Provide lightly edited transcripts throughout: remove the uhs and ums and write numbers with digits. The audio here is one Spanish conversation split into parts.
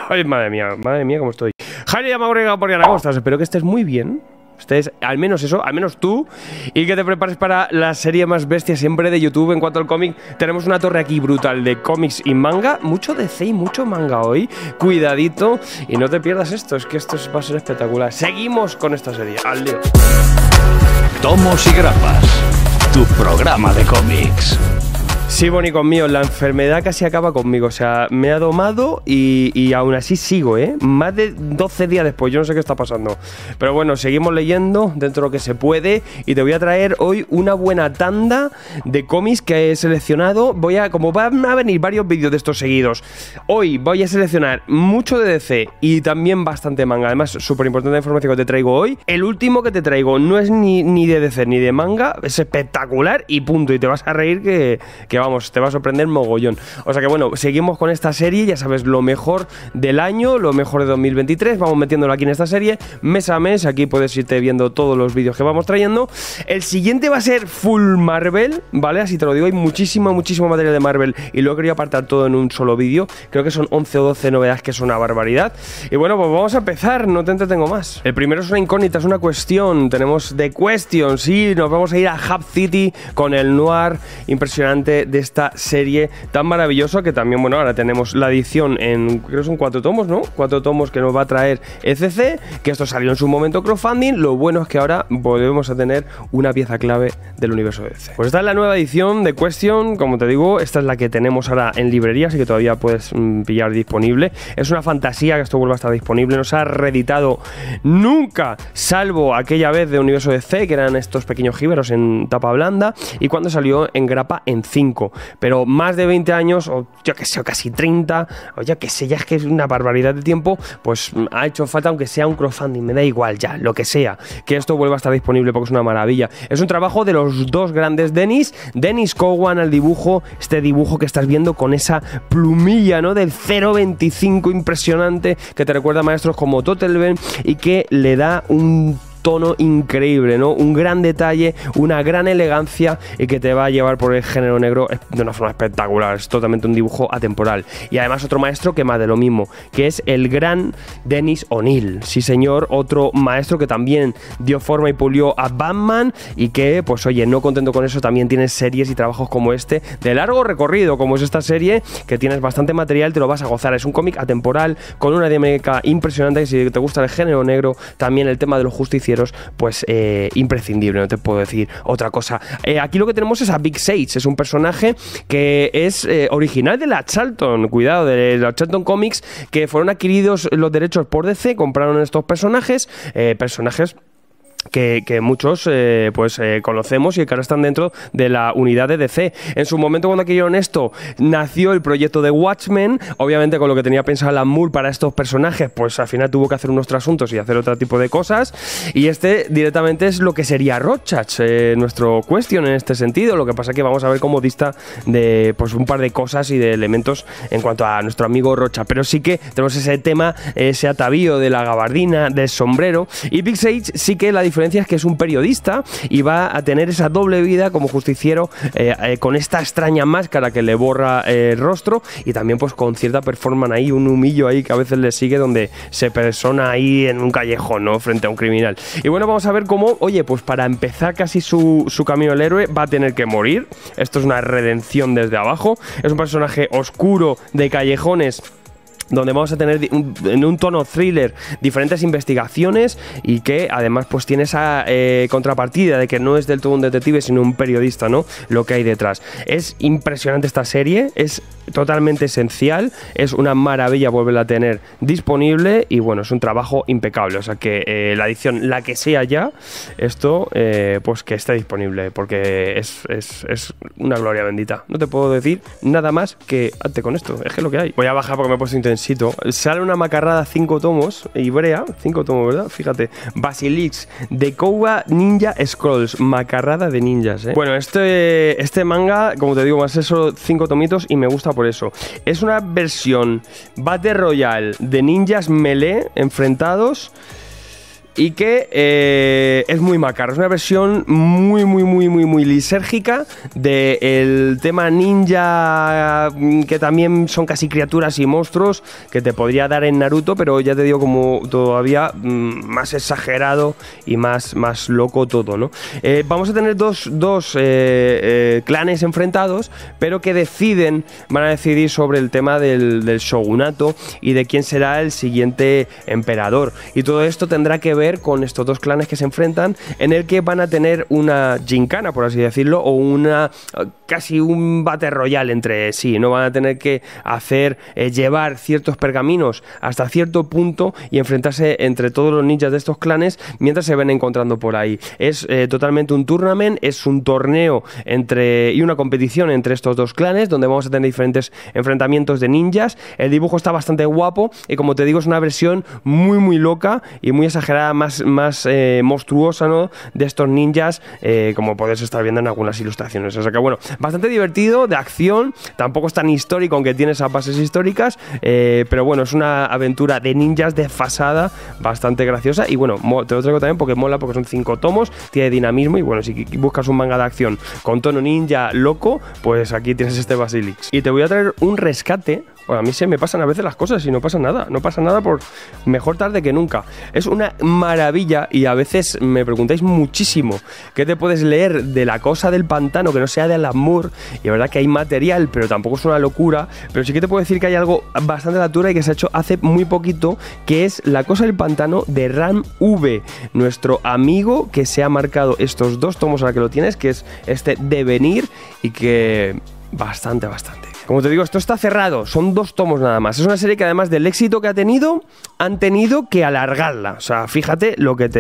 Ay, madre mía, cómo estoy. Jaime Yamagorega, ¿cómo estás? Espero que estés muy bien. Estés, al menos eso, al menos tú, y que te prepares para la serie más bestia siempre de YouTube en cuanto al cómic. Tenemos una torre aquí brutal de cómics y manga, mucho DC y mucho manga hoy. Cuidadito y no te pierdas esto, es que esto va a ser espectacular. Seguimos con esta serie, al lío. Tomos y grapas, tu programa de cómics. Sí, bonito mío, la enfermedad casi acaba conmigo. O sea, me ha domado y aún así sigo, ¿eh? Más de 12 días después, yo no sé qué está pasando. Pero bueno, seguimos leyendo dentro de lo que se puede. Y te voy a traer hoy una buena tanda de cómics que he seleccionado. Como van a venir varios vídeos de estos seguidos, hoy voy a seleccionar mucho de DC y también bastante manga. Además, súper importante la información que te traigo hoy. El último que te traigo no es ni de DC ni de manga, es espectacular y punto. Y te vas a reír que vamos, te va a sorprender mogollón. O sea que bueno, seguimos con esta serie, ya sabes, lo mejor del año, lo mejor de 2023, vamos metiéndolo aquí en esta serie, mes a mes, aquí puedes irte viendo todos los vídeos que vamos trayendo. El siguiente va a ser full Marvel, ¿vale? Así te lo digo, hay muchísimo material de Marvel y lo he querido apartar todo en un solo vídeo, creo que son 11 o 12 novedades, que es una barbaridad. Y bueno, pues vamos a empezar, no te entretengo más. El primero es una incógnita, es una cuestión, tenemos The Question, sí, nos vamos a ir a Hub City con el noir impresionante de esta serie tan maravillosa, que también, bueno, ahora tenemos la edición en, creo que son 4 tomos, ¿no? 4 tomos que nos va a traer ECC, que esto salió en su momento crowdfunding. Lo bueno es que ahora volvemos a tener una pieza clave del universo de ECC. Pues esta es la nueva edición de Question, como te digo, esta es la que tenemos ahora en librería, así que todavía puedes pillar disponible. Es una fantasía que esto vuelva a estar disponible, no se ha reeditado nunca, salvo aquella vez de universo de ECC, que eran estos pequeños jíbaros en tapa blanda, y cuando salió en grapa en 5. Pero más de 20 años, o yo que sé, o casi 30, o yo que sé, ya es que es una barbaridad de tiempo, pues ha hecho falta, aunque sea un crowdfunding, me da igual ya, lo que sea, que esto vuelva a estar disponible porque es una maravilla. Es un trabajo de los dos grandes Dennis Cowan al dibujo, este dibujo que estás viendo con esa plumilla, ¿no? Del 0.25 impresionante, que te recuerda a maestros como Totelben y que le da un tono increíble, ¿no? Un gran detalle, una gran elegancia y que te va a llevar por el género negro de una forma espectacular. Es totalmente un dibujo atemporal. Y además otro maestro que más de lo mismo, que es el gran Dennis O'Neil. Sí, señor, otro maestro que también dio forma y pulió a Batman y que, pues oye, no contento con eso, también tienes series y trabajos como este, de largo recorrido, como es esta serie, que tienes bastante material, te lo vas a gozar. Es un cómic atemporal, con una dinámica impresionante, que si te gusta el género negro, también el tema de los justicieros, pues imprescindible, no te puedo decir otra cosa. Aquí lo que tenemos es a Big Sage, es un personaje que es original de la Charlton, cuidado, de la Charlton Comics, que fueron adquiridos los derechos por DC, compraron estos personajes que muchos conocemos y que ahora están dentro de la unidad de DC. En su momento, cuando adquirieron esto, nació el proyecto de Watchmen, obviamente con lo que tenía pensado Alan Moore para estos personajes, pues al final tuvo que hacer unos trasuntos y hacer otro tipo de cosas, y este directamente es lo que sería Rorschach, nuestro Question en este sentido. Lo que pasa es que vamos a ver cómo dista de pues un par de cosas y de elementos en cuanto a nuestro amigo Rorschach, pero sí que tenemos ese tema, ese atavío de la gabardina, del sombrero, y Big Sage sí que la diferencia es que es un periodista y va a tener esa doble vida como justiciero, con esta extraña máscara que le borra el rostro, y también pues con cierta performance ahí, un humillo ahí que a veces le sigue, donde se persona ahí en un callejón, ¿no? Frente a un criminal. Y bueno, vamos a ver cómo, oye, pues para empezar casi su camino del héroe va a tener que morir. Esto es una redención desde abajo. Es un personaje oscuro de callejones, donde vamos a tener en un tono thriller diferentes investigaciones, y que además pues tiene esa contrapartida de que no es del todo un detective sino un periodista, ¿no? Lo que hay detrás. Es impresionante esta serie, es totalmente esencial, es una maravilla volverla a tener disponible, y bueno, es un trabajo impecable. O sea que la edición, la que sea ya, esto pues que esté disponible, porque es una gloria bendita. No te puedo decir nada más que hazte con esto, es que es lo que hay. Voy a bajar porque me he puesto intensito. Sale una macarrada 5 tomos, Ibrea, 5 tomos, ¿verdad? Fíjate, Basilix de Koga Ninja Scrolls, macarrada de ninjas, ¿eh? Bueno, este manga, como te digo, más eso, 5 tomitos, y me gusta por eso. Es una versión Battle Royale de ninjas melee enfrentados, y que es muy macarra. Es una versión muy lisérgica del tema ninja, que también son casi criaturas y monstruos que te podría dar en Naruto, pero ya te digo, como todavía más exagerado y más loco todo, ¿no? Vamos a tener dos clanes enfrentados, pero que van a decidir sobre el tema del shogunato y de quién será el siguiente emperador. Y todo esto tendrá que ver con estos dos clanes que se enfrentan, en el que van a tener una gincana, por así decirlo, o casi un battle royale entre sí, ¿no? Van a tener que llevar ciertos pergaminos hasta cierto punto y enfrentarse entre todos los ninjas de estos clanes mientras se ven encontrando por ahí. Es totalmente un tournament, es un torneo y una competición entre estos dos clanes, donde vamos a tener diferentes enfrentamientos de ninjas. El dibujo está bastante guapo y, como te digo, es una versión muy loca y muy exagerada, más monstruosa, ¿no?, de estos ninjas, como podéis estar viendo en algunas ilustraciones. O sea que, bueno, bastante divertido, de acción, tampoco es tan histórico, aunque tiene esas bases históricas, pero bueno, es una aventura de ninjas desfasada, bastante graciosa, y bueno, te lo traigo también porque mola, porque son 5 tomos, tiene dinamismo, y bueno, si buscas un manga de acción con tono ninja loco, pues aquí tienes este Basilix. Y te voy a traer un rescate. Bueno, a mí se me pasan a veces las cosas y no pasa nada por mejor tarde que nunca. Es una maravilla, y a veces me preguntáis muchísimo qué te puedes leer de La Cosa del Pantano que no sea de Alan Moore, y la verdad que hay material, pero tampoco es una locura, pero sí que te puedo decir que hay algo bastante a la altura y que se ha hecho hace muy poquito, que es La Cosa del Pantano de Ran V, nuestro amigo que se ha marcado estos 2 tomos ahora que lo tienes, que es este Devenir, y que bastante. Como te digo, esto está cerrado, son 2 tomos nada más. Es una serie que, además del éxito que ha tenido, han tenido que alargarla. O sea, fíjate lo que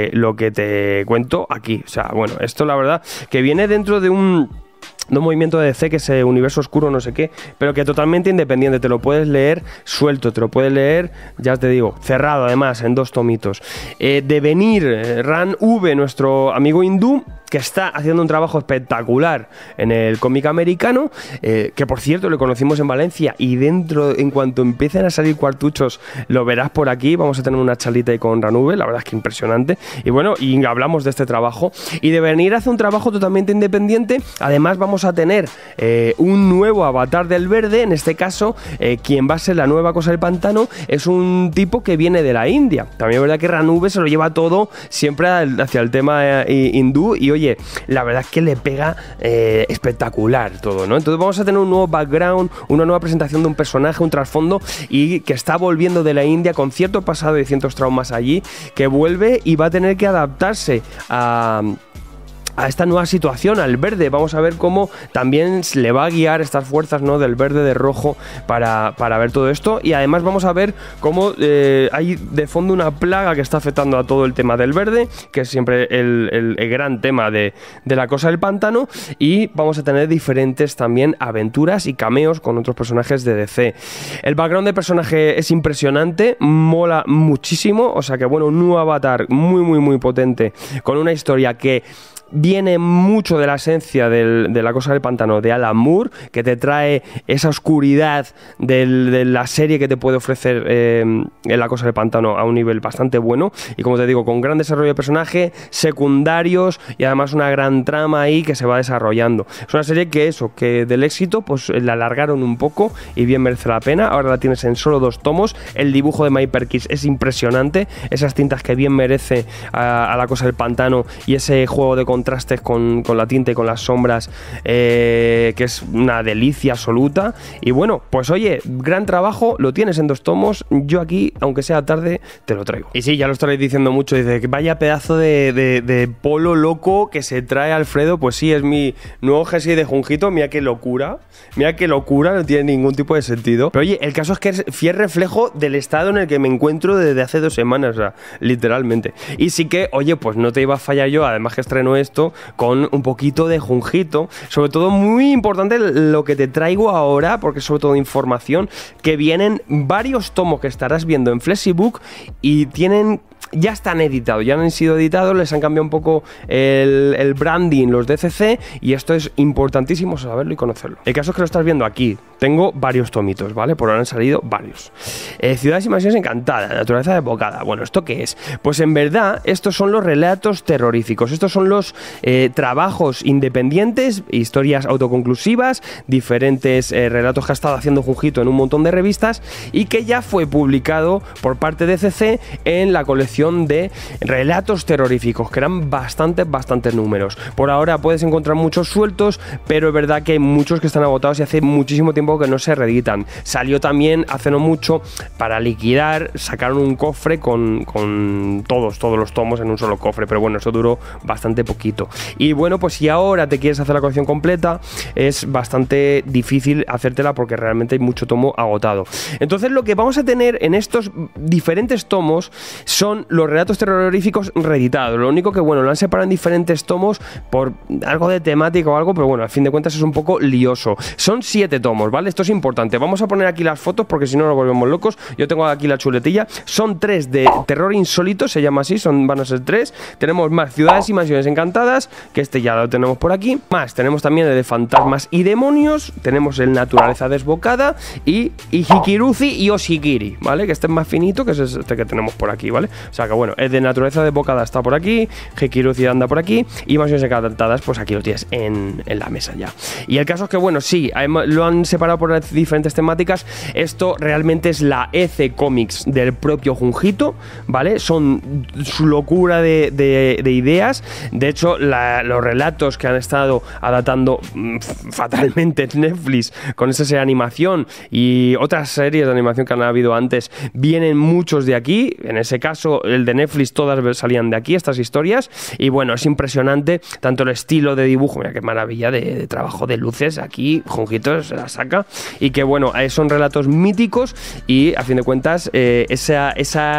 te cuento aquí. O sea, bueno, esto la verdad que viene dentro de un movimiento de DC, que es Universo Oscuro, no sé qué, pero que totalmente independiente. Te lo puedes leer suelto, te lo puedes leer, ya te digo, cerrado, además, en 2 tomitos. Devenir, Ran V, nuestro amigo hindú, que está haciendo un trabajo espectacular en el cómic americano, que por cierto le conocimos en Valencia, y en cuanto empiecen a salir cuartuchos lo verás por aquí. Vamos a tener una charlita ahí con Ran V, la verdad es que impresionante, y bueno, y hablamos de este trabajo. Y Devenir hace un trabajo totalmente independiente. Además vamos a tener un nuevo avatar del verde, en este caso quien va a ser la nueva Cosa del Pantano es un tipo que viene de la India. También es verdad que Ran V se lo lleva todo siempre hacia el tema hindú, y oye, la verdad es que le pega espectacular todo, ¿no? Entonces vamos a tener un nuevo background, una nueva presentación de un personaje, un trasfondo, y que está volviendo de la India con cierto pasado y ciertos traumas allí, que vuelve y va a tener que adaptarse a esta nueva situación, al verde. Vamos a ver cómo también le va a guiar estas fuerzas, ¿no?, del verde, de rojo, para ver todo esto. Y además vamos a ver cómo hay de fondo una plaga que está afectando a todo el tema del verde, que es siempre el gran tema de La Cosa del Pantano. Y vamos a tener diferentes también aventuras y cameos con otros personajes de DC. El background del personaje es impresionante, mola muchísimo. O sea que, bueno, un nuevo avatar muy potente, con una historia que viene mucho de la esencia de La Cosa del Pantano de Alan Moore, que te trae esa oscuridad de la serie que te puede ofrecer en La Cosa del Pantano a un nivel bastante bueno, y como te digo, con gran desarrollo de personaje, secundarios, y además una gran trama ahí que se va desarrollando. Es una serie que del éxito pues la alargaron un poco, y bien merece la pena. Ahora la tienes en solo 2 tomos. El dibujo de Mike Perkins es impresionante, esas tintas que bien merece a La Cosa del Pantano, y ese juego de contrastes con la tinta y con las sombras, que es una delicia absoluta. Y bueno, pues oye, gran trabajo, lo tienes en 2 tomos. Yo aquí, aunque sea tarde, te lo traigo. Y sí, ya lo estaréis diciendo mucho, dice que vaya pedazo de polo loco que se trae Alfredo. Pues sí, es mi nuevo jersey de Junjito. Mira qué locura, no tiene ningún tipo de sentido. Pero oye, el caso es que es fiel reflejo del estado en el que me encuentro desde hace 2 semanas, o sea, literalmente. Y sí que, oye, pues no te iba a fallar yo, además que estreno esto con un poquito de Junjito. Sobre todo, muy importante lo que te traigo ahora, porque es sobre todo información, que vienen varios tomos que estarás viendo en Flexibook, y tienen ya están editados, ya han sido editados, les han cambiado un poco el branding, los DCC, y esto es importantísimo saberlo y conocerlo. El caso es que lo estás viendo aquí. Tengo varios tomitos, ¿vale? Por ahora han salido varios. Ciudades y mansiones encantadas, naturaleza desbocada. Bueno, ¿esto qué es? Pues en verdad, estos son los relatos terroríficos. Estos son los trabajos independientes, historias autoconclusivas, diferentes relatos que ha estado haciendo Junjito en un montón de revistas y que ya fue publicado por parte de CC en la colección de relatos terroríficos, que eran bastantes números. Por ahora puedes encontrar muchos sueltos, pero es verdad que hay muchos que están agotados y hace muchísimo tiempo que no se reeditan. Salió también hace no mucho para liquidar, sacaron un cofre con todos los tomos en un solo cofre, pero bueno, eso duró bastante poquito. Y bueno, pues si ahora te quieres hacer la colección completa, es bastante difícil hacértela porque realmente hay mucho tomo agotado. Entonces lo que vamos a tener en estos diferentes tomos son los relatos terroríficos reeditados. Lo único que, bueno, lo han separado en diferentes tomos por algo de temática o algo, pero bueno, al fin de cuentas es un poco lioso. Son 7 tomos, ¿vale? Esto es importante. Vamos a poner aquí las fotos porque si no nos volvemos locos. Yo tengo aquí la chuletilla. Son 3 de terror insólito, se llama así, van a ser 3. Tenemos más ciudades y mansiones encantadas, que este ya lo tenemos por aquí. Más, tenemos también el de fantasmas y demonios. Tenemos el naturaleza desbocada y Hikiruzi y Oshigiri, ¿vale? Que este es más finito, que es este que tenemos por aquí, ¿vale? O sea que bueno, el de naturaleza desbocada está por aquí, Hikiruzi anda por aquí y mansiones encantadas, pues aquí lo tienes en la mesa ya. Y el caso es que, bueno, sí, lo han separado por las diferentes temáticas. Esto realmente es la EC Comics del propio Junjito, ¿vale? Son su locura de ideas. De hecho, los relatos que han estado adaptando fatalmente en Netflix con esa serie de animación y otras series de animación que han habido antes, vienen muchos de aquí. En ese caso, el de Netflix, todas salían de aquí, estas historias. Y bueno, es impresionante tanto el estilo de dibujo, mira qué maravilla de trabajo de luces. Aquí Junjito se la saca. Y que bueno, son relatos míticos y a fin de cuentas esa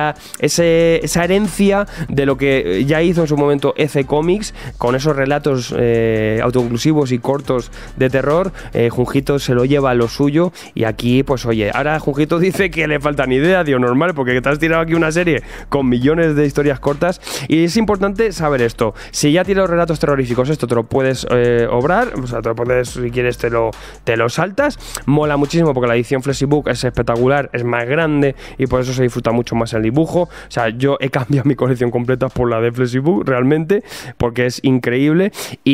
herencia de lo que ya hizo en su momento EC Comics con esos relatos autoconclusivos y cortos de terror, Junjito se lo lleva a lo suyo. Y aquí pues oye, ahora Junjito dice que le faltan ideas, tío, normal, porque te has tirado aquí una serie con millones de historias cortas. Y es importante saber esto: si ya tienes los relatos terroríficos, esto te lo puedes obrar, o sea, te lo puedes, si quieres te lo saltas. Mola muchísimo porque la edición Flexibook es espectacular, es más grande y por eso se disfruta mucho más el dibujo. O sea, yo he cambiado mi colección completa por la de Flexibook realmente, porque es increíble.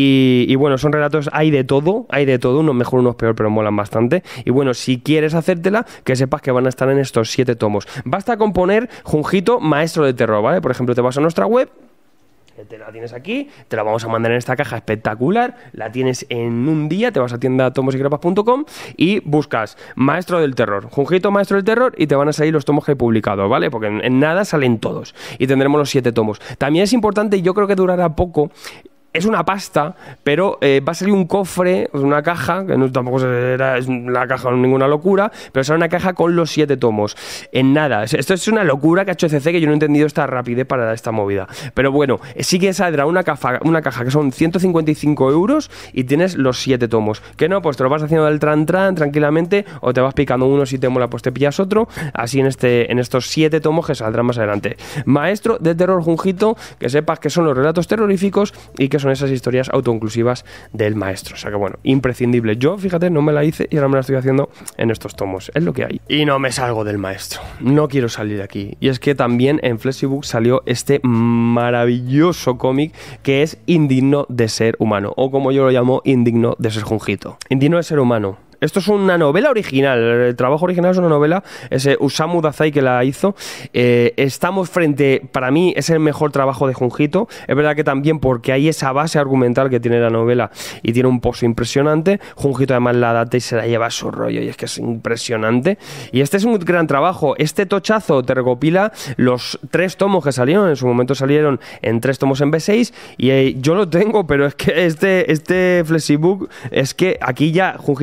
Y bueno, son relatos, hay de todo, unos mejor, unos peor, pero molan bastante. Y bueno, si quieres hacértela, que sepas que van a estar en estos 7 tomos. Basta con poner Junjito Maestro de Terror, ¿vale? Por ejemplo, te vas a nuestra web, te la tienes aquí, te la vamos a mandar en esta caja espectacular, la tienes en un día, te vas a tienda tomosygrapas.com y buscas Maestro del Terror, Junjito Maestro del Terror, y te van a salir los tomos que he publicado, ¿vale? Porque en nada salen todos y tendremos los 7 tomos. También es importante, y yo creo que durará poco, es una pasta, pero va a salir un cofre, una caja, que no, tampoco será la caja ninguna locura, pero será una caja con los 7 tomos. En nada, esto es una locura que ha hecho CC, que yo no he entendido esta rapidez para esta movida. Pero bueno, sí que saldrá una caja que son 155 € y tienes los 7 tomos. Que no, pues te lo vas haciendo del tran tranquilamente, o te vas picando uno, si te mola pues te pillas otro, así en estos 7 tomos que saldrán más adelante. Maestro de Terror Junjito, que sepas que son los relatos terroríficos y que son esas historias autoinclusivas del maestro. O sea que bueno, imprescindible. Yo, fíjate, no me la hice y ahora me la estoy haciendo en estos tomos. Es lo que hay. Y no me salgo del maestro. No quiero salir de aquí. Y es que también en Flexibook salió este maravilloso cómic que es Indigno de ser humano. O como yo lo llamo, Indigno de ser Junjito. Indigno de ser humano. Esto es una novela original, el trabajo original es una novela, es Osamu Dazai que la hizo. Estamos frente, para mí es el mejor trabajo de Junjito. Es verdad que también porque hay esa base argumental que tiene la novela y tiene un pozo impresionante. Junjito además la adapta y se la lleva a su rollo y es que es impresionante. Y este es un gran trabajo. Este tochazo te recopila los 3 tomos que salieron, en su momento salieron en 3 tomos en B6 y yo lo tengo, pero es que este Flexibook, es que aquí ya Junjito además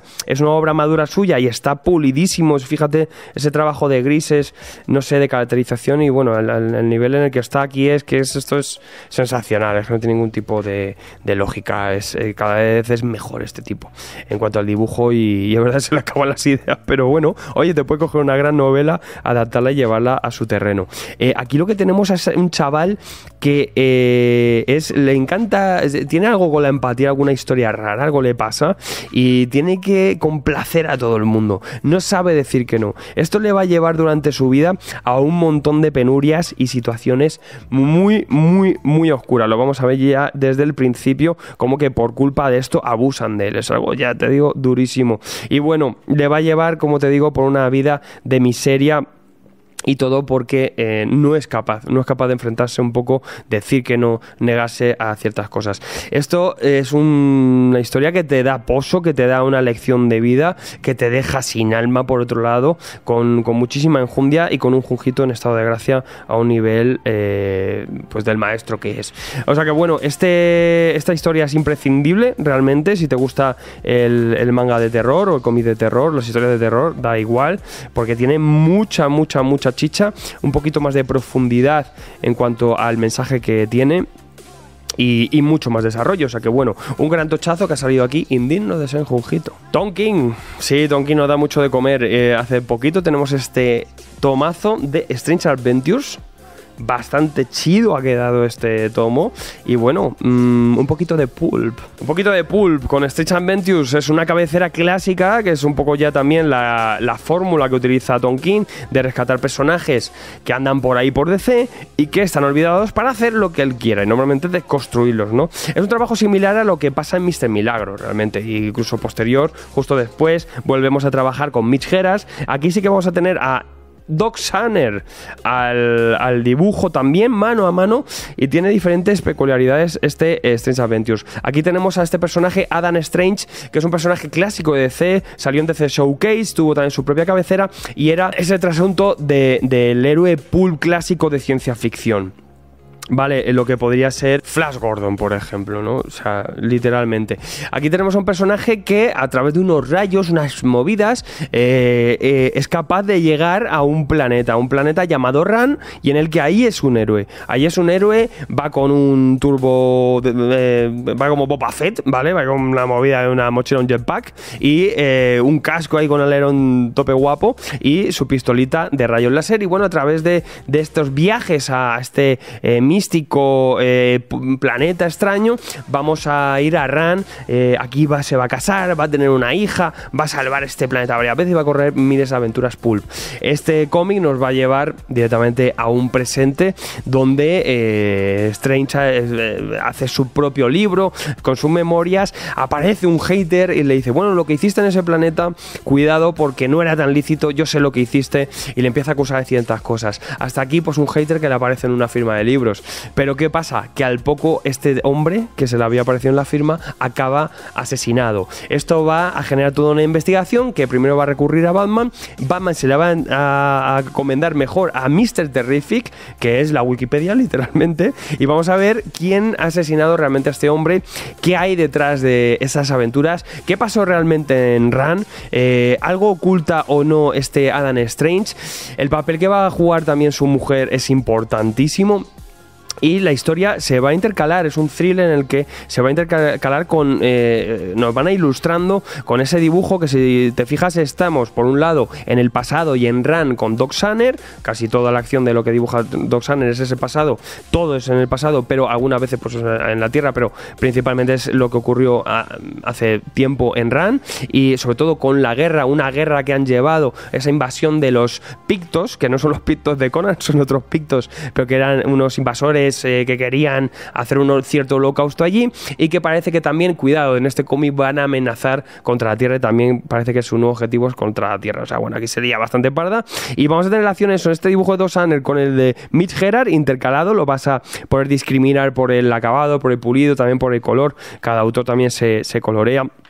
además es una obra madura suya y está pulidísimo. Fíjate ese trabajo de grises, no sé, de caracterización, y bueno, el nivel en el que está aquí esto es sensacional, es que no tiene ningún tipo de lógica, cada vez es mejor este tipo en cuanto al dibujo, y es verdad se le acaban las ideas, pero bueno, oye, te puede coger una gran novela, adaptarla y llevarla a su terreno. Aquí lo que tenemos es un chaval que le encanta, tiene algo con la empatía, alguna historia rara, algo le pasa y tiene que complacer a todo el mundo, no sabe decir que no. Esto le va a llevar durante su vida a un montón de penurias y situaciones muy, muy, muy oscuras. Lo vamos a ver ya desde el principio, como que por culpa de esto abusan de él. Es algo, ya te digo, durísimo. Y bueno, le va a llevar, como te digo, por una vida de miseria, y todo porque no es capaz de enfrentarse un poco, decir que no, negarse a ciertas cosas. Esto es una historia que te da pozo, que te da una lección de vida, que te deja sin alma, por otro lado, con muchísima enjundia y con un Junjito en estado de gracia a un nivel pues del maestro que es. O sea que bueno, esta historia es imprescindible realmente si te gusta el manga de terror o el cómic de terror, las historias de terror, da igual, porque tiene mucha chicha, un poquito más de profundidad en cuanto al mensaje que tiene y mucho más desarrollo. O sea que bueno, un gran tochazo que ha salido aquí, indigno de ser Junjito. Tonkin, sí, Tonkin nos da mucho de comer. Hace poquito tenemos este tomazo de Strange Adventures. Bastante chido ha quedado este tomo. Y bueno, un poquito de pulp. Un poquito de pulp con Strange Adventures. Es una cabecera clásica, que es un poco ya también la fórmula que utiliza Tonkin de rescatar personajes que andan por ahí por DC y que están olvidados para hacer lo que él quiera, y normalmente desconstruirlos, ¿no? Es un trabajo similar a lo que pasa en Mr. Milagro, realmente. E incluso posterior, justo después, volvemos a trabajar con Mitch Gerads. Aquí sí que vamos a tener a Doc Sumner al dibujo también mano a mano, y tiene diferentes peculiaridades Strange Adventures. Aquí tenemos a este personaje Adam Strange, que es un personaje clásico de DC, salió en DC Showcase, tuvo también su propia cabecera y era ese trasunto del héroe pulp clásico de ciencia ficción. Vale, lo que podría ser Flash Gordon, por ejemplo, ¿no? O sea, literalmente. Aquí tenemos a un personaje que a través de unos rayos, unas movidas, es capaz de llegar a un planeta llamado Rann, y en el que ahí es un héroe. Ahí es un héroe, va con un turbo, va como Boba Fett, ¿vale? Va con una movida de una mochila, un jetpack, y un casco ahí con alerón tope guapo, y su pistolita de rayos láser. Y bueno, a través de estos viajes a este místico planeta extraño, vamos a ir a Rann. Aquí se va a casar, va a tener una hija, va a salvar este planeta varias veces y va a correr miles de aventuras pulp. Este cómic nos va a llevar directamente a un presente donde Strange hace su propio libro con sus memorias. Aparece un hater y le dice: bueno, lo que hiciste en ese planeta, cuidado porque no era tan lícito, yo sé lo que hiciste, y le empieza a acusar de ciertas cosas. Hasta aquí pues un hater que le aparece en una firma de libros. Pero ¿qué pasa? Que al poco este hombre que se le había aparecido en la firma acaba asesinado. Esto va a generar toda una investigación que primero va a recurrir a Batman. Batman se le va a encomendar mejor a Mr. Terrific, que es la Wikipedia literalmente, y vamos a ver quién ha asesinado realmente a este hombre, qué hay detrás de esas aventuras, qué pasó realmente en Rann, algo oculta o no este Adam Strange. El papel que va a jugar también su mujer es importantísimo. Y la historia se va a intercalar, es un thriller en el que se va a intercalar con... nos van a ilustrando con ese dibujo que, si te fijas, estamos por un lado en el pasado y en Rann con Doc Sumner. Casi toda la acción de lo que dibuja Doc Sumner es ese pasado, todo es en el pasado, pero algunas veces pues en la Tierra, pero principalmente es lo que ocurrió hace tiempo en Rann. Y sobre todo con la guerra, una guerra que han llevado, esa invasión de los Pictos, que no son los Pictos de Conan, son otros Pictos, pero que eran unos invasores que querían hacer un cierto holocausto allí, y que parece que también, cuidado, en este cómic van a amenazar contra la Tierra, y también parece que su nuevo objetivo es contra la Tierra. O sea, bueno, aquí sería bastante parda, y vamos a tener relaciones con este dibujo de Doc Sumner con el de Mitch Gerads intercalado. Lo vas a poder discriminar por el acabado, por el pulido, también por el color. Cada autor también se colorea.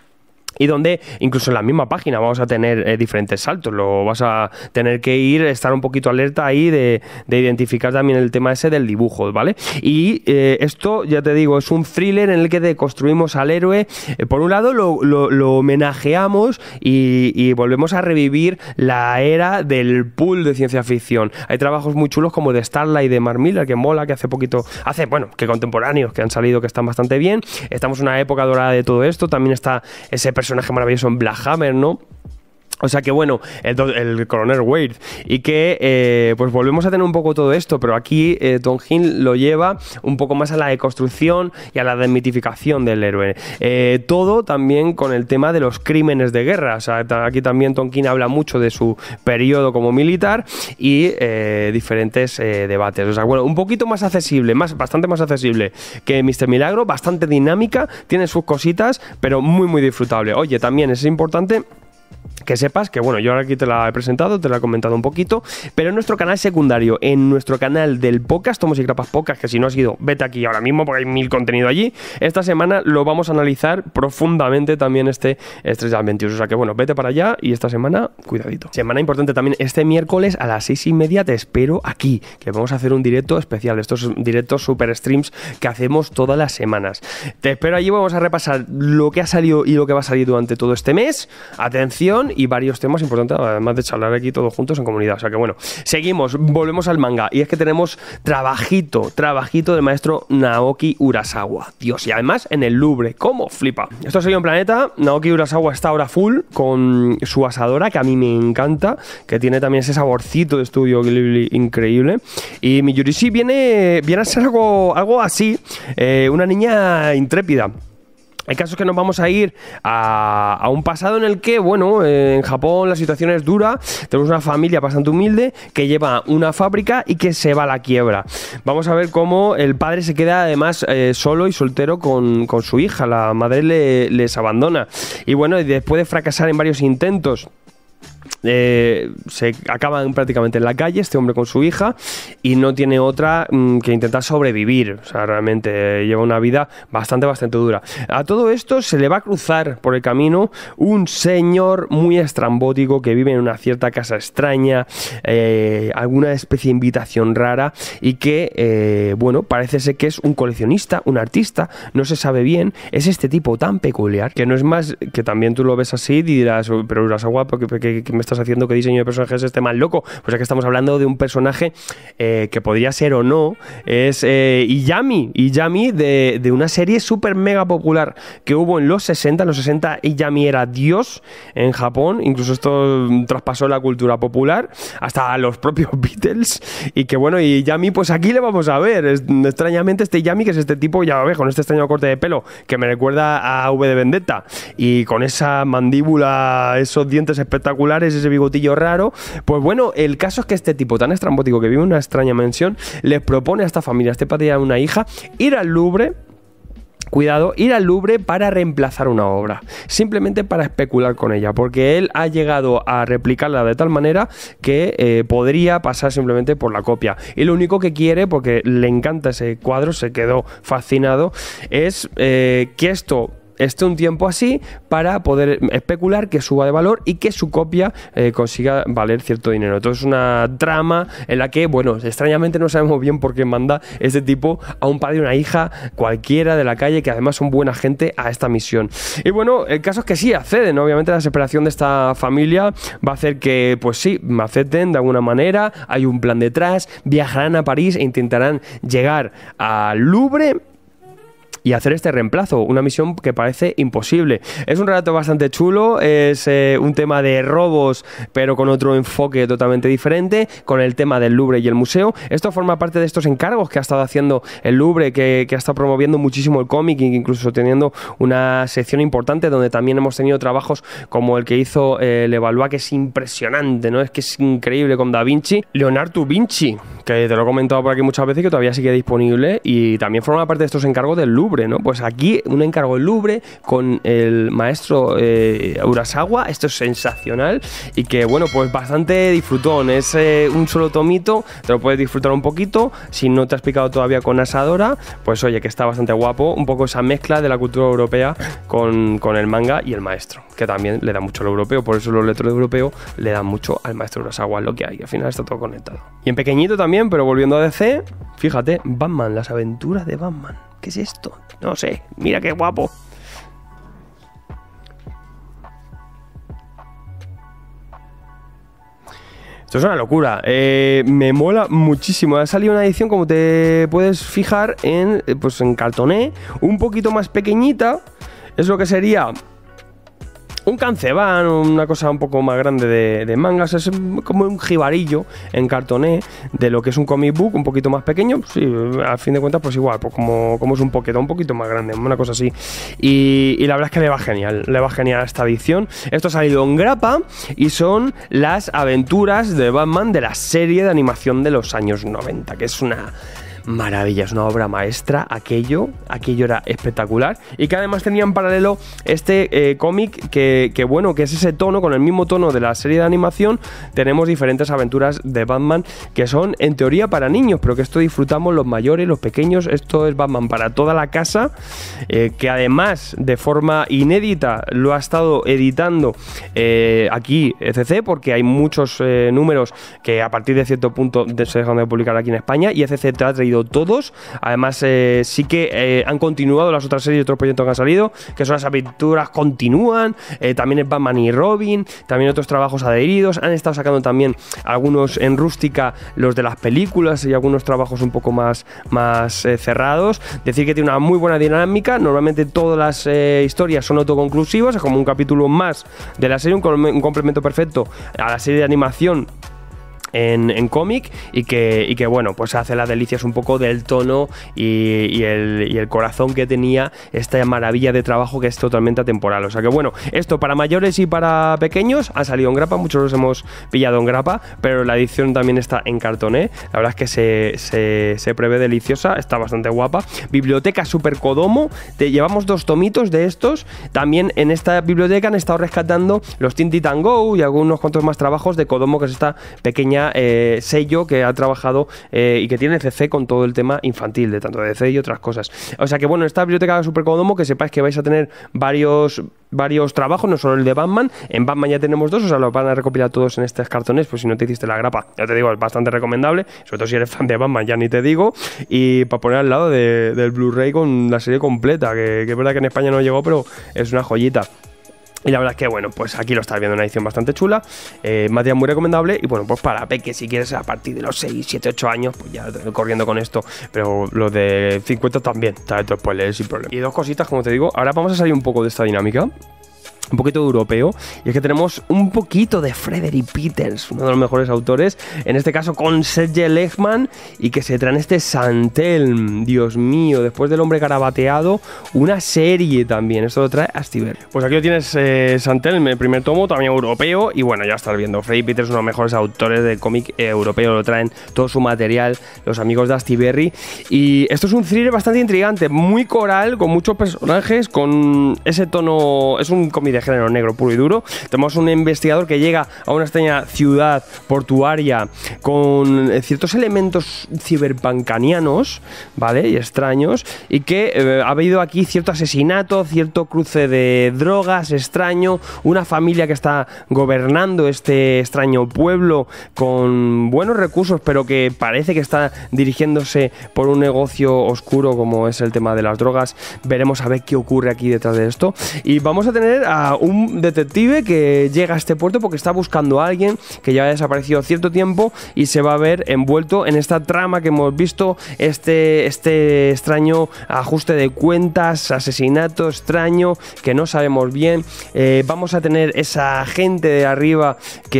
y donde incluso en la misma página vamos a tener diferentes saltos. Lo vas a tener que estar un poquito alerta ahí de identificar también el tema ese del dibujo, ¿vale? Y esto, ya te digo, es un thriller en el que deconstruimos al héroe. Por un lado lo homenajeamos y volvemos a revivir la era del pulp de ciencia ficción. Hay trabajos muy chulos como de Starlight de Mark Millar, que mola, que que contemporáneos, que han salido, que están bastante bien. Estamos en una época dorada de todo esto. También está ese personaje maravilloso en Black Hammer, ¿no? O sea que bueno, el coronel Wade, y que pues volvemos a tener un poco todo esto, pero aquí Tom King lo lleva un poco más a la deconstrucción y a la desmitificación del héroe. Todo también con el tema de los crímenes de guerra. O sea, aquí también Tom King habla mucho de su periodo como militar y diferentes debates. O sea, bueno, un poquito más accesible, bastante más accesible que Mr. Milagro, bastante dinámica, tiene sus cositas, pero muy muy disfrutable. Oye, también es importante que sepas que, bueno, yo ahora aquí te la he presentado, te la he comentado un poquito, pero en nuestro canal secundario, en nuestro canal del podcast, Tomos y Grapas Podcast, que si no has ido, vete aquí ahora mismo porque hay 1000 contenido allí. Esta semana lo vamos a analizar profundamente también este Strange Adventures. O sea que, bueno, vete para allá y esta semana, cuidadito. Semana importante también, este miércoles a las 6:30 te espero aquí, que vamos a hacer un directo especial, estos directos super streams que hacemos todas las semanas. Te espero allí, vamos a repasar lo que ha salido y lo que va a salir durante todo este mes. Atención, y varios temas importantes, además de charlar aquí todos juntos en comunidad. O sea que bueno, seguimos, volvemos al manga. Y es que tenemos trabajito del maestro Naoki Urasawa. Dios, y además en el Louvre, ¿cómo flipa? Esto ha sido en Planeta. Naoki Urasawa está ahora full con su asadora, que a mí me encanta, que tiene también ese saborcito de estudio Ghibli increíble. Y Miyurishi viene a ser algo así, una niña intrépida. El caso es que nos vamos a ir a un pasado en el que, bueno, en Japón la situación es dura. Tenemos una familia bastante humilde que lleva una fábrica y que se va a la quiebra. Vamos a ver cómo el padre se queda además solo y soltero con su hija. La madre les abandona. Y bueno, después de fracasar en varios intentos, se acaban prácticamente en la calle este hombre con su hija y no tiene otra que intentar sobrevivir. O sea, realmente lleva una vida bastante dura. A todo esto se le va a cruzar por el camino un señor muy estrambótico que vive en una cierta casa extraña, alguna especie de invitación rara, y que bueno, parece ser que es un coleccionista, un artista, no se sabe bien. Es este tipo tan peculiar que no es más que también tú lo ves así y dirás, pero Urasawa, ¿qué me estás haciendo? ¿Qué diseño de personaje es este más loco? Pues es que estamos hablando de un personaje que podría ser o no, es Iyami de una serie súper mega popular que hubo en los 60. En los 60 Iyami era Dios en Japón, incluso esto traspasó la cultura popular hasta los propios Beatles, y que bueno, Iyami pues aquí le vamos a ver, extrañamente este Iyami, que es este tipo, ya ves, con este extraño corte de pelo que me recuerda a V de Vendetta, y con esa mandíbula, esos dientes espectaculares, ese bigotillo raro. Pues bueno, el caso es que este tipo tan estrambótico que vive en una extraña mansión les propone a esta familia, a este padre y a una hija, ir al Louvre. Cuidado, ir al Louvre para reemplazar una obra, simplemente para especular con ella, porque él ha llegado a replicarla de tal manera que podría pasar simplemente por la copia. Y lo único que quiere, porque le encanta ese cuadro, se quedó fascinado, es que esto esté un tiempo así para poder especular, que suba de valor y que su copia consiga valer cierto dinero. Entonces es una trama en la que, bueno, extrañamente no sabemos bien por qué manda este tipo a un padre y una hija cualquiera de la calle, que además son buena gente, a esta misión. Y bueno, el caso es que sí, acceden. Obviamente la desesperación de esta familia va a hacer que, pues sí, me acepten de alguna manera. Hay un plan detrás, viajarán a París e intentarán llegar al Louvre y hacer este reemplazo, una misión que parece imposible. Es un relato bastante chulo, es un tema de robos, pero con otro enfoque totalmente diferente, con el tema del Louvre y el museo. Esto forma parte de estos encargos que ha estado haciendo el Louvre, que ha estado promoviendo muchísimo el cómic, incluso teniendo una sección importante donde también hemos tenido trabajos como el que hizo Levallois, que es impresionante, ¿no? Es que es increíble, con Da Vinci. Leonardo Vinci, que te lo he comentado por aquí muchas veces, que todavía sigue disponible y también forma parte de estos encargos del Louvre. Louvre, ¿no? Pues aquí un encargo del Louvre con el maestro Urasawa. Esto es sensacional y que, bueno, pues bastante disfrutón. Es un solo tomito, te lo puedes disfrutar un poquito. Si no te has picado todavía con Asadora, pues oye, que está bastante guapo. Un poco esa mezcla de la cultura europea con el manga y el maestro, que también le da mucho al europeo. Por eso los lectores europeos le dan mucho al maestro Urasawa, lo que hay. Al final está todo conectado. Y en pequeñito también, pero volviendo a DC, fíjate, Batman, las aventuras de Batman. ¿Qué es esto? No sé, mira qué guapo. Esto es una locura, me mola muchísimo. Ha salido una edición, como te puedes fijar, pues en cartoné, un poquito más pequeñita. Es lo que sería un Kanzeban, una cosa un poco más grande de mangas. Es como un jibarillo en cartoné de lo que es un comic book, un poquito más pequeño. Sí, al fin de cuentas, pues igual, pues como es un poquito más grande, una cosa así. Y la verdad es que le va genial a esta edición. Esto ha salido en grapa y son las aventuras de Batman de la serie de animación de los años 90, que es una maravilla, es una obra maestra. Aquello era espectacular, y que además tenía en paralelo este cómic que bueno, que es ese tono, con el mismo tono de la serie de animación. Tenemos diferentes aventuras de Batman que son en teoría para niños, pero que esto disfrutamos los mayores, los pequeños. Esto es Batman para toda la casa, que además de forma inédita lo ha estado editando aquí ECC, porque hay muchos números que a partir de cierto punto se dejan de publicar aquí en España, y ECC te ha traído todos. Además sí que han continuado las otras series y otros proyectos que han salido, que son las aventuras continúan, también es Batman y Robin, también otros trabajos adheridos. Han estado sacando también algunos en rústica, los de las películas, y algunos trabajos un poco más cerrados. Decir que tiene una muy buena dinámica. Normalmente todas las historias son autoconclusivas, es como un capítulo más de la serie, un complemento perfecto a la serie de animación en cómic, y que bueno, pues hace las delicias un poco del tono y el corazón que tenía esta maravilla de trabajo, que es totalmente atemporal. O sea que bueno, esto para mayores y para pequeños ha salido en grapa, muchos los hemos pillado en grapa, pero la edición también está en cartoné. La verdad es que se prevé deliciosa, está bastante guapa. Biblioteca Super Kodomo, llevamos 2 tomitos de estos. También en esta biblioteca han estado rescatando los Teen Titan Go y algunos cuantos más trabajos de Kodomo, que es esta pequeña sello que ha trabajado y que tiene CC con todo el tema infantil de tanto de DC y otras cosas. O sea que bueno, esta biblioteca de Super Kodomo, que sepáis que vais a tener varios trabajos, no solo el de Batman. En Batman ya tenemos 2, o sea, los van a recopilar todos en estos cartones. Pues si no te hiciste la grapa, ya te digo, es bastante recomendable, sobre todo si eres fan de Batman, ya ni te digo. Y para poner al lado del Blu-ray con la serie completa, que es verdad que en España no llegó, pero es una joyita. Y la verdad es que, bueno, pues aquí lo estás viendo, una edición bastante chula, material muy recomendable. Y bueno, pues para peque, si quieres, a partir de los 6, 7, 8 años, pues ya corriendo con esto. Pero los de 50 también, te puedes leer sin problema. Y 2 cositas, como te digo, ahora vamos a salir un poco de esta dinámica, un poquito de europeo, y es que tenemos un poquito de Frederick Peters, uno de los mejores autores, en este caso con Serge Lehmann, y que se traen este Santelm. Dios mío, después del Hombre Garabateado, una serie también, esto lo trae Astiberri. Pues aquí lo tienes, Santelm, el primer tomo, también europeo, y bueno, ya estás viendo, Frederick Peters es uno de los mejores autores del cómic europeo, lo traen todo su material los amigos de Astiberri, y esto es un thriller bastante intrigante, muy coral, con muchos personajes, con ese tono, es un cómic de género negro puro y duro. Tenemos un investigador que llega a una extraña ciudad portuaria con ciertos elementos ciberpunkanianos, ¿vale? Y extraños, y que ha habido aquí cierto asesinato, cierto cruce de drogas extraño, una familia que está gobernando este extraño pueblo con buenos recursos, pero que parece que está dirigiéndose por un negocio oscuro como es el tema de las drogas. Veremos a ver qué ocurre aquí detrás de esto, y vamos a tener a un detective que llega a este puerto porque está buscando a alguien que ya ha desaparecido cierto tiempo, y se va a ver envuelto en esta trama que hemos visto, este extraño ajuste de cuentas, asesinato extraño que no sabemos bien. Vamos a tener esa gente de arriba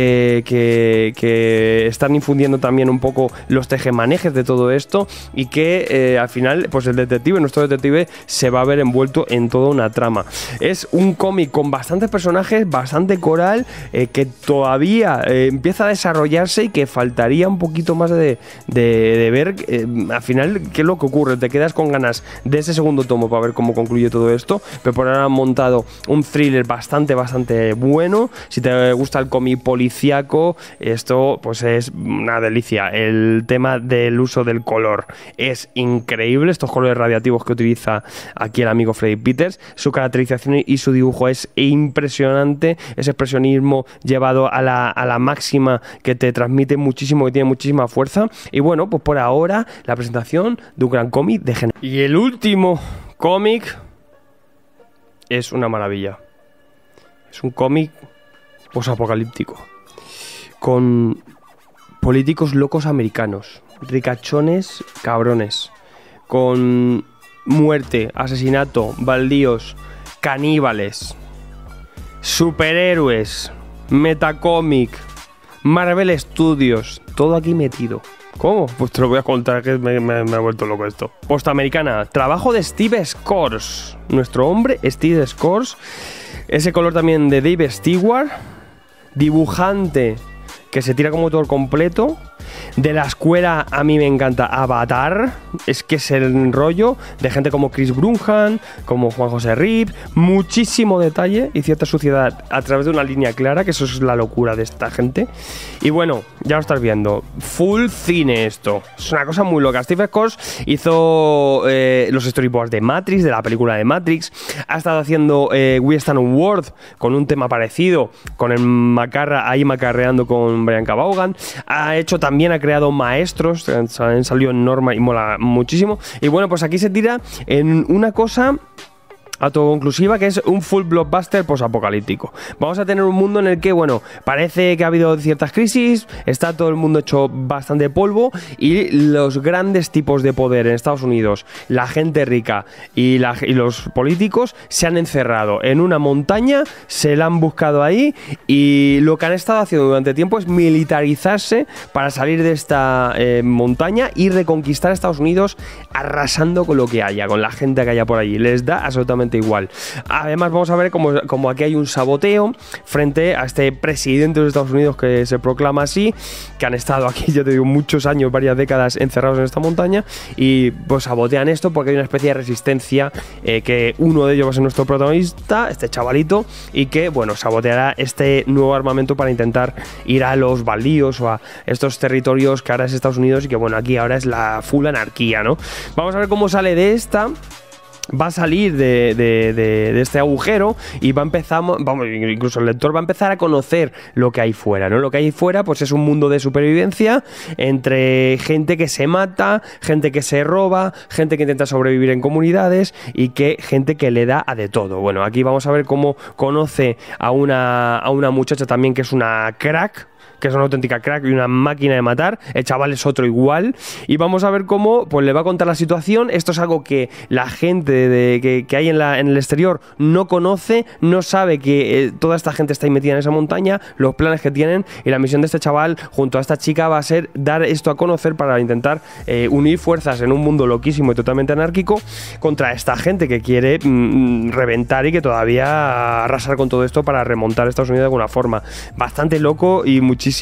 que están infundiendo también un poco los tejemanejes de todo esto, y que al final pues nuestro detective se va a ver envuelto en toda una trama. Es un cómic con bastantes personajes, bastante coral, que todavía empieza a desarrollarse y que faltaría un poquito más de ver al final qué es lo que ocurre. Te quedas con ganas de ese segundo tomo para ver cómo concluye todo esto, pero por ahora han montado un thriller bastante bueno. Si te gusta el cómic policíaco, esto pues es una delicia. El tema del uso del color es increíble, estos colores radiativos que utiliza aquí el amigo Freddy Peters, su caracterización y su dibujo es impresionante, ese expresionismo llevado a la máxima que te transmite muchísimo, que tiene muchísima fuerza. Y bueno, pues por ahora la presentación de un gran cómic de género. Y el último cómic es una maravilla. Es un cómic posapocalíptico con políticos locos americanos, ricachones cabrones, con muerte, asesinato, baldíos, caníbales, superhéroes, metacómic, Marvel Studios, todo aquí metido. ¿Cómo? Pues te lo voy a contar, que me ha vuelto loco esto. Postamericana, trabajo de Steve Scores, nuestro hombre Steve Scores, ese color también de Dave Stewart, dibujante que se tira como todo completo. De la escuela a mí me encanta Avatar, es que es el rollo de gente como Chris Brunhan, como Juan José Rip, muchísimo detalle y cierta suciedad a través de una línea clara, que eso es la locura de esta gente. Y bueno, ya lo estás viendo, full cine esto, es una cosa muy loca. Steve Scores hizo los storyboards de Matrix, de la película de Matrix, ha estado haciendo We Stand on World con un tema parecido, con el Macarra ahí macarreando con Brian K. Vaughan, también ha creado Maestros, han salido en Norma y mola muchísimo. Y bueno, pues aquí se tira en una cosa autoconclusiva, que es un full blockbuster posapocalíptico. Vamos a tener un mundo en el que, bueno, parece que ha habido ciertas crisis, está todo el mundo hecho bastante polvo y los grandes tipos de poder en Estados Unidos, la gente rica y los políticos se han encerrado en una montaña, se la han buscado ahí y lo que han estado haciendo durante tiempo es militarizarse para salir de esta montaña y reconquistar Estados Unidos arrasando con lo que haya, con la gente que haya por allí. Les da absolutamente igual. Además vamos a ver como aquí hay un saboteo frente a este presidente de los Estados Unidos que se proclama así, que han estado aquí, yo te digo, muchos años, varias décadas encerrados en esta montaña y pues sabotean esto porque hay una especie de resistencia que uno de ellos va a ser nuestro protagonista, este chavalito, y que bueno, saboteará este nuevo armamento para intentar ir a los baldíos o a estos territorios que ahora es Estados Unidos y que bueno, aquí ahora es la full anarquía, ¿no? Vamos a ver cómo sale de esta. Va a salir de este agujero y va a empezar, vamos, incluso el lector va a empezar a conocer lo que hay fuera, ¿no? Lo que hay fuera pues es un mundo de supervivencia entre gente que se mata, gente que se roba, gente que intenta sobrevivir en comunidades y gente que le da a de todo. Bueno, aquí vamos a ver cómo conoce a una muchacha también que es una crack, que es una auténtica crack y una máquina de matar. El chaval es otro igual. Y vamos a ver cómo pues le va a contar la situación. Esto es algo que la gente que hay en el exterior no conoce, no sabe que toda esta gente está ahí metida en esa montaña, los planes que tienen. Y la misión de este chaval junto a esta chica va a ser dar esto a conocer para intentar unir fuerzas en un mundo loquísimo y totalmente anárquico contra esta gente que quiere reventar y que todavía arrasar con todo esto para remontar a Estados Unidos de alguna forma. Bastante loco y muchísimas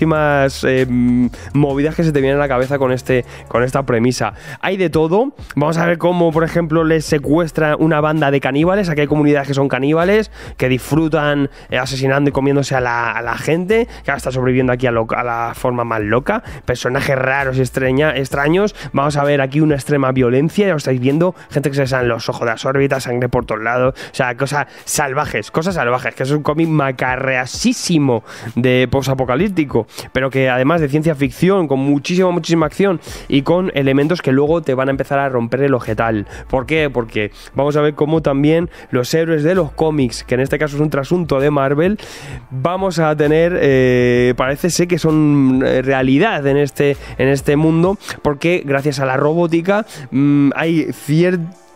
movidas que se te vienen a la cabeza con esta premisa. Hay de todo. Vamos a ver cómo, por ejemplo, les secuestra una banda de caníbales. Aquí hay comunidades que son caníbales, que disfrutan asesinando y comiéndose a la gente, que ahora está sobreviviendo aquí a la forma más loca. Personajes raros y extraños. Vamos a ver aquí una extrema violencia. Ya lo estáis viendo. Gente que se salen los ojos de las órbitas, sangre por todos lados. O sea, cosas salvajes, que es un cómic macarreasísimo de posapocalíptico, pero que además de ciencia ficción, con muchísima acción y con elementos que luego te van a empezar a romper el ojetal. ¿Por qué? Porque vamos a ver cómo también los héroes de los cómics, que en este caso es un trasunto de Marvel, vamos a tener, parece ser que son realidad en este mundo, porque gracias a la robótica hay cierta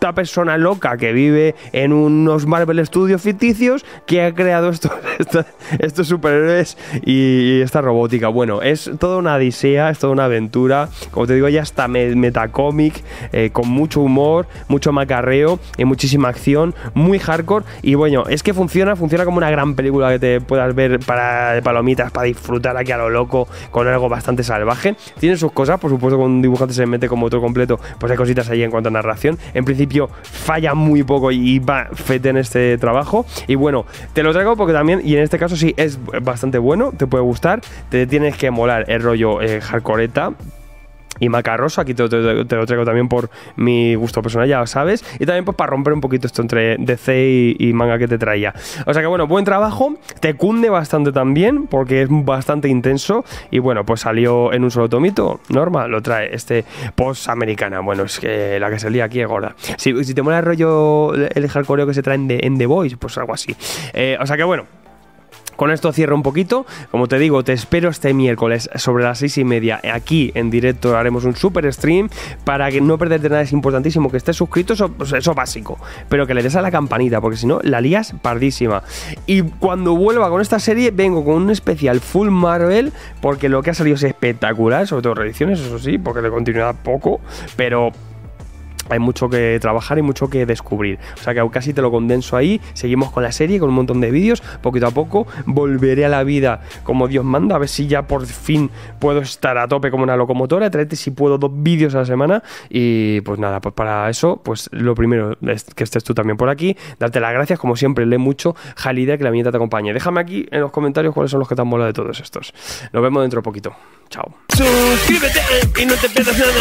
esta persona loca que vive en unos Marvel Studios ficticios que ha creado estos superhéroes y esta robótica. Bueno, es toda una odisea, es toda una aventura. Como te digo, ya está metacómic, con mucho humor, mucho macarreo y muchísima acción, muy hardcore. Y bueno, es que funciona como una gran película que te puedas ver para palomitas, para disfrutar aquí a lo loco, con algo bastante salvaje. Tiene sus cosas, por supuesto, cuando un dibujante se mete como otro completo, pues hay cositas ahí en cuanto a narración. En principio falla muy poco y va fete en este trabajo. Y bueno, te lo traigo porque también, y en este caso sí es bastante bueno, te puede gustar, te tienes que molar el rollo hardcoreta y macarroso. Aquí te lo traigo también por mi gusto personal, ya lo sabes, y también pues para romper un poquito esto entre DC y manga que te traía. O sea que bueno, buen trabajo, te cunde bastante también porque es bastante intenso y bueno, pues salió en un solo tomito. Norma lo trae, post-americana. Bueno, es que la que salía aquí es gorda. Si te mola el rollo, el hardcoreo que se trae en The Voice, pues algo así. O sea que bueno, con esto cierro un poquito. Como te digo, te espero este miércoles sobre las 6:30 aquí en directo. Haremos un super stream para que no perderte nada. Es importantísimo que estés suscrito, eso básico, pero que le des a la campanita porque si no la lías pardísima. Y cuando vuelva con esta serie vengo con un especial full Marvel porque lo que ha salido es espectacular, sobre todo reediciones, eso sí, porque de continuidad poco, pero hay mucho que trabajar y mucho que descubrir. O sea que casi te lo condenso ahí. Seguimos con la serie, con un montón de vídeos. Poquito a poco volveré a la vida como Dios manda. A ver si ya por fin puedo estar a tope como una locomotora. Traerte si puedo 2 vídeos a la semana. Y pues nada, pues para eso, pues lo primero es que estés tú también por aquí. Darte las gracias, como siempre, lee mucho. Jalida, que la viñeta te acompañe. Déjame aquí en los comentarios cuáles son los que te han molado de todos estos. Nos vemos dentro de poquito. Chao. Suscríbete y no te pierdas nada.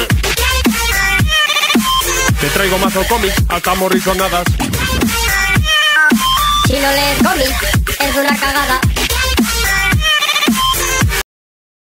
Te traigo mazo cómics, hasta morrisonadas. Si no lees cómics, es una cagada.